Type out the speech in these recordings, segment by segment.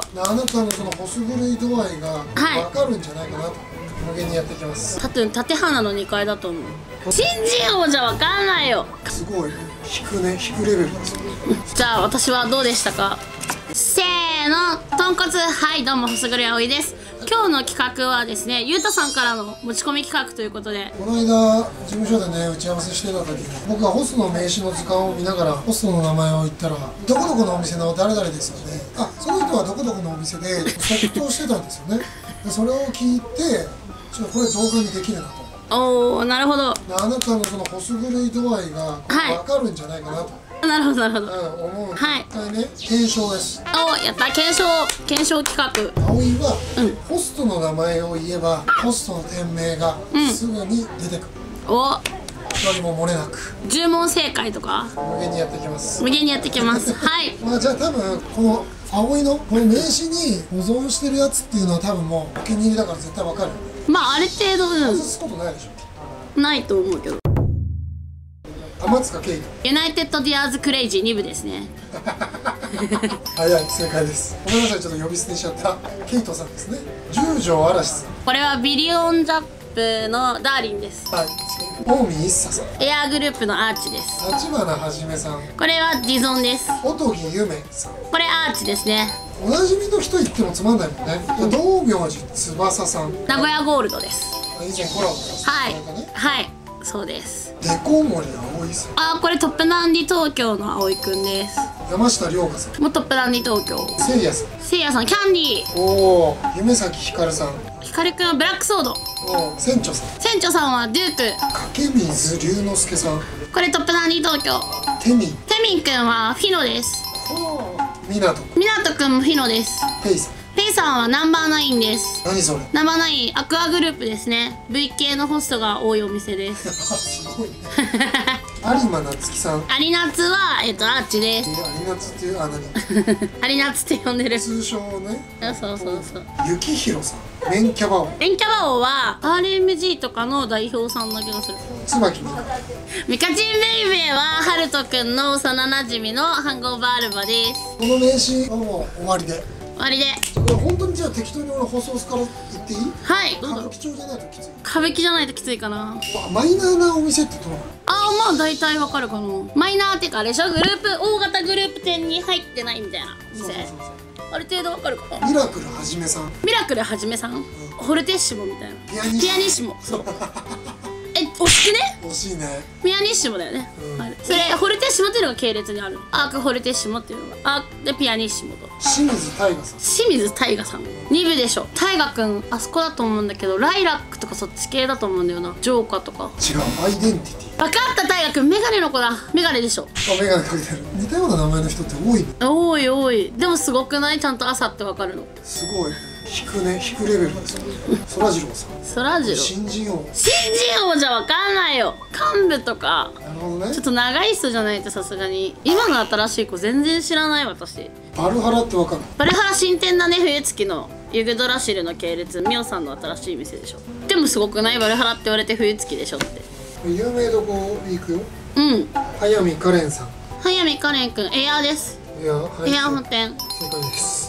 あなたのその細狂い度合いが分かるんじゃないかなと、無限にやっていきます。 多分縦花の2階だと思う。新人王じゃ分かんないよ。 すごい引くね、引くレベルですよ。 じゃあ私はどうでしたか。せーの、豚骨。はい、どうも細栗葵です。今日の企画はですね、ゆうたさんからの持ち込み企画ということで、 この間事務所でね打ち合わせしてた時に、僕がホストの名刺の図鑑を見ながらホストの名前を言ったら、どこどこのお店の誰々ですよね、あ、その人はどこどこのお店で即答してたんですよね。でそれを聞いて、ちょっとこれ動画にできるなと。 おー、なるほど。 あなたのその細狂い度合いが分かるんじゃないかなと、 なるほどなるほど。 思うので、 はい、 一回ね検証です。 お、やった、検証企画。 葵は、ホストの名前を言えばホストの店名がすぐに出てくる、 お、 一人も漏れなく 10問正解とか無限にやっていきます。 無限にやっていきますはい。 まあじゃあ多分この葵のこの名刺に保存してるやつっていうのは多分もうお気に入りだから絶対わかるよね。 まあある程度、 外すことないでしょ。 ないと思うけど。 天塚圭人。 ユナイテッドディアーズクレイジー2部ですね早い、正解です。ごめんなさい、ちょっと呼び捨てしちゃった。ケイトさんですね。十条嵐さん。 これはビリオンジャップのダーリンです。 はい。大見一茶さん。 エアーグループのアーチです。 立花はじめさん。 これはディゾンです。 音木ゆめさん。 これアーチですね。 おなじみの人言ってもつまんないもんね。道明寺翼さん。 名古屋ゴールドです。 以前コラボした。 はいはい、そうです。 デコ森葵さん。 あー、これトップダンディ東京の葵くんです。 山下涼香さん。 もうトップダンディ東京。 せいやさん。 せいやさん、キャンディー。 おお、夢咲ひかるさん。 ひかるくんはブラックソード。 おお、船長さん。 船長さんはデューク。 掛水龍之介さん。 これトップダンディ東京。 テミン。 テミンくんはフィノです。 みなと。 みなとくんもフィノです。 ペイさん。 ペイさんはナンバーナインです。 何それ。 ナンバーナインアクアグループですね。 V 系のホストが多いお店ですすごいね。有馬夏樹さん。 アリナツはアーチです。 有夏っていう何アリナツって呼んでる。 通称ね。 そうそうそう。 雪広さん。メンキャバオ。 エンキャバオは RMG とかの代表さんな気がする。 椿美香。 ミカチンベイベーはハルトくんの幼なじみのハンゴーバーアルバです。 この名刺はもう終わりで。 終わりで。 これ本当にじゃあ適当に俺放送から言っていい？ はい、どう歌だろう。 舞伎町じゃないときつい。 歌舞伎じゃないときついかな。 マイナーなお店ってどうなの？ ああ、まあ大体わかるかな。マイナーっていうかあれでしょ、グループ、大型グループ店に入ってないみたいなそう店。 そうそうそう。 ある程度わかるかな。 ミラクルはじめさん。 ミラクルはじめさん、ホルテッシモみたいな。 ピアニッシモピアニッシモ。そう惜しくね。 惜しいね。 ピアニッシモだよね、あれ。それホルテッシモっていうのが系列にあるの。アークホルテッシモっていうのが、アークでピアニッシモと清水大我さん。 清水大我さん2部でしょ。大我くんあそこだと思うんだけど、ライラックとかそっち系だと思うんだよな。ジョーカーとか。 違う、アイデンティティ。 分かった、大我くんメガネの子だ。メガネでしょ。 あ、メガネかけてる。似たような名前の人って多いね。 多い多い。でもすごくない？ちゃんと朝って分かるの。 すごい。引くね、引くレベルですよ。そらジローさん。 そらジロー。 新人王。 新人王じゃ分かんないよ。幹部とかなるほどね。 ちょっと長い人じゃないとさすがに。今の新しい子全然知らない私。 バルハラってわかる？ バルハラ新店だね。冬月のユグドラシルの系列、ミオさんの新しい店でしょ。でもすごくない？バルハラって言われて冬月でしょって。 有名どこ行くよ。 うん。 早見カレンさん。 早見カレンくんエアーです。 いや、はい、 エアー本店。 正解です。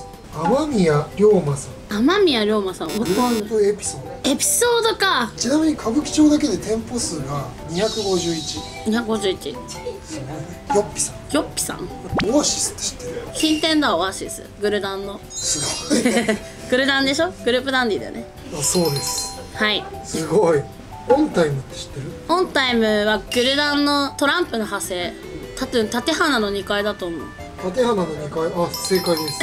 雨宮龍馬さん。 雨宮龍馬さん。 グループエピソード。 エピソードか。 ちなみに歌舞伎町だけで店舗数が251。 251。 すごいね。ヨッピさん。 ヨッピさん。 オアシスって知ってる？ 新店だ、オアシス。グルダンの。 すごいね。 グルダンでしょ。グループダンディだよね。 あ、そうです。 はい。 すごい。オンタイムって知ってる？ オンタイムはグルダンのトランプの派生。多分縦花の2階だと思う。 縦花の2階。あ、正解です。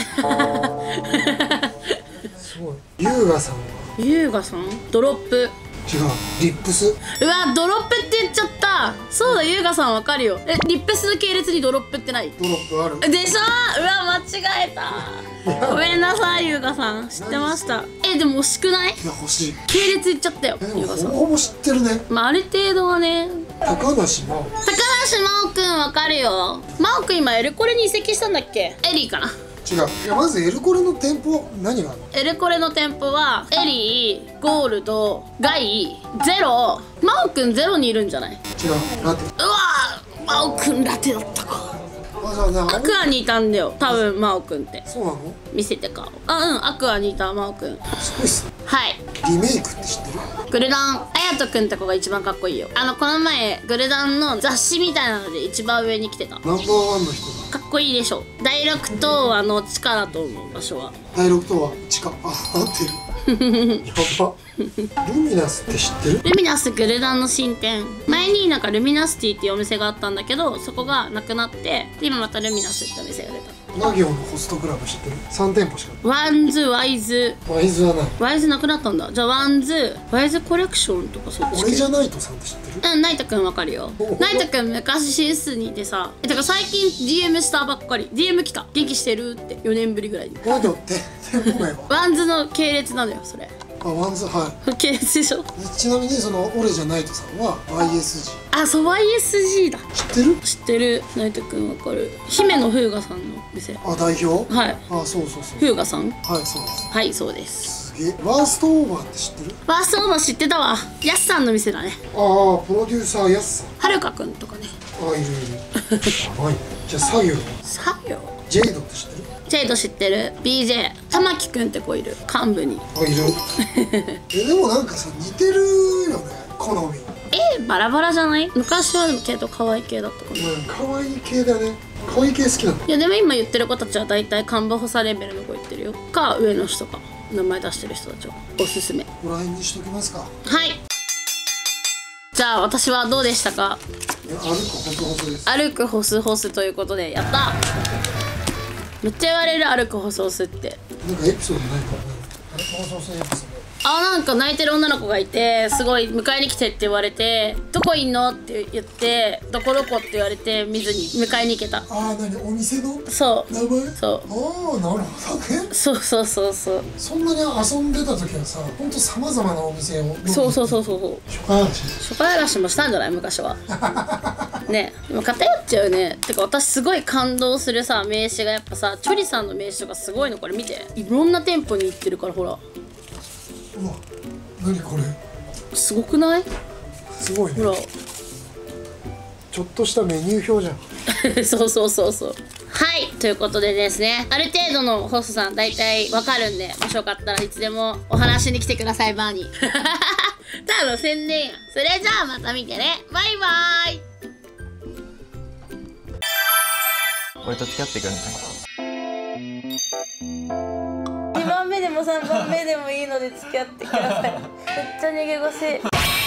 すごい。優雅さんは？ 優雅さんドロップ。 違う、リップス。 うわ、ドロップって言っちゃった。そうだ、優雅さんわかるよ。リップスの系列にドロップってない？ ドロップある。 でしょ。うわ、間違えた。ごめんなさい、優雅さん。知ってました。でも惜しくない？ いや、欲しい。 系列言っちゃったよ、 でも優雅さん。 ほぼ知ってるね。 まあ、ある程度はね。 高梨真央。 高梨真央くんわかるよ。真央くん今エルコレに移籍したんだっけ？エリーかな。 違う。いや、まずエルコレの店舗何があるの？ エルコレの店舗はエリー、ゴールド、ガイ、ゼロ。真央くんゼロにいるんじゃない？ 違う、ラテ。 うわー、真央くんラテだったか。 ああ、じゃあね、 アクアにいたんだよ多分真央くんって。 そうなの？ 見せて顔。アクアにいた真央くん。 すごいっすね。 はい。 リメイクって知ってる？ グルダンあやとくんって子が一番かっこいいよ。この前グルダンの雑誌みたいなので一番上に来てた。 ナンバーワンの人だ。 かっこいいでしょ。第6棟地下だと思う場所は。 第6棟は地下。あ、合ってる。やば。ルミナスって知ってる？ ルミナスグルダンの新店。前になんかルミナスティっていうお店があったんだけど、そこがなくなって、で今またルミナスってお店が出た。 ナギオのホストクラブ知ってる？3店舗しかない。 ワンズ、ワイズ。 ワイズはない。 ワイズなくなったんだ。じゃあワンズ、ワイズコレクションとかそっち。 俺じゃないとさんって知ってる？ ナイトくんわかるよ。ナイトくん昔 CS にいてさ、だから最近 DM したばっかり。DM 来た。元気してるって4年ぶりぐらいに。 ワイドって店舗名は？ ワンズの系列なのよそれ。 あ、ワンズ、はい。 系列でしょ。 ちなみにその俺じゃないとさんは YSG。 あ、そう YSG だ。 知ってる？ 知ってる。ナイトくんわかる。姫野風雅さんの店。 あ、代表？ はい。 あ、そうそうそう。 風雅さん？ はい、そうです。 はい、そうです。 すげえ。ワーストオーバーって知ってる？ ワーストオーバー知ってたわ。ヤスさんの店だね。 ああ、プロデューサーやすさん。 はるかくんとかね。 あ、いるいる。やばいね。じゃあ作業は？ 作業？ ジェイドって知ってる？ ジェイド知ってる。 BJ 玉木くんって子いる幹部に。 あ、いる。でもなんかさ似てるよね、好み。 バラバラじゃない？昔はでも系統可愛い系だったかな。 可愛い系だね。可愛い系好きなんだ。 いやでも今言ってる子たちは大体幹部補佐レベルの子言ってるよ。か上の人か名前出してる人たちはおすすめ。 ここら辺にしときますか。 はい。じゃあ私はどうでしたか？ 歩くホスホスです。 歩くホスホスということでやった。めっちゃ言われる歩くホスホスって。 なんかエピソードないかな。歩くホスホスエピソード。 なんか泣いてる女の子がいて、すごい迎えに来てって言われて、どこいんのって言って、どこどこって言われて見ずに迎えに行けた。 ああ、何？お店のそう名前？ そう。 ああ、なるほどね。 そうそうそうそう。 そんなに遊んでた時はさ、ほんとさまざまなお店を。 そうそうそうそう。 初回話。 初回嵐もしたんじゃない昔は。ね、でも偏っちゃうね。てか私すごい感動するさ名刺がやっぱさ、チョリさんの名刺とかすごいの。これ見て、いろんな店舗に行ってるからほら。 うわ、何これ？ すごくない？ すごいね。 ほら。 ちょっとしたメニュー表じゃん。 そうそうそうそう。はい、ということでですね、ある程度のホストさん大体わかるんで、もしよかったらいつでもお話に来てください、バーに。ただの宣伝や。それじゃあまた見てね。バイバーイ。 俺と付き合ってくんない？ 2番目でも3番目でもいいので付き合ってください。めっちゃ逃げ腰。